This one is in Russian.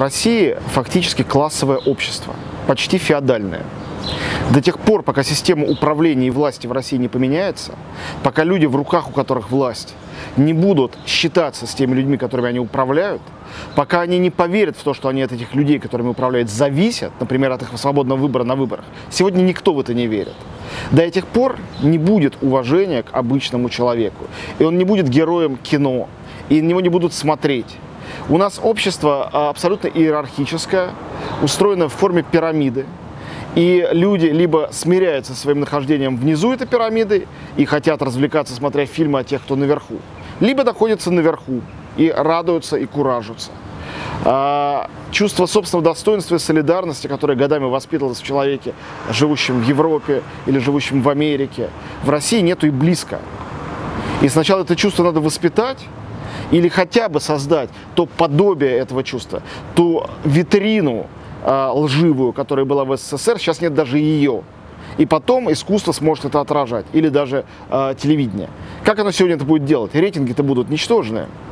России фактически классовое общество, почти феодальное. До тех пор, пока система управления и власти в России не поменяется, пока люди, в руках у которых власть, не будут считаться с теми людьми, которыми они управляют, пока они не поверят в то, что они от этих людей, которыми управляют, зависят, например, от их свободного выбора на выборах, сегодня никто в это не верит. До этих пор не будет уважения к обычному человеку, и он не будет героем кино, и на него не будут смотреть. У нас общество абсолютно иерархическое, устроено в форме пирамиды. И люди либо смиряются со своим нахождением внизу этой пирамиды и хотят развлекаться, смотря фильмы о тех, кто наверху, либо находятся наверху и радуются и куражатся. Чувство собственного достоинства и солидарности, которое годами воспитывалось в человеке, живущем в Европе или живущем в Америке, в России нету и близко. И сначала это чувство надо воспитать, или хотя бы создать то подобие этого чувства, ту витрину лживую, которая была в СССР, сейчас нет даже ее. И потом искусство сможет это отражать, или даже телевидение. Как оно сегодня это будет делать? Рейтинги-то будут ничтожные.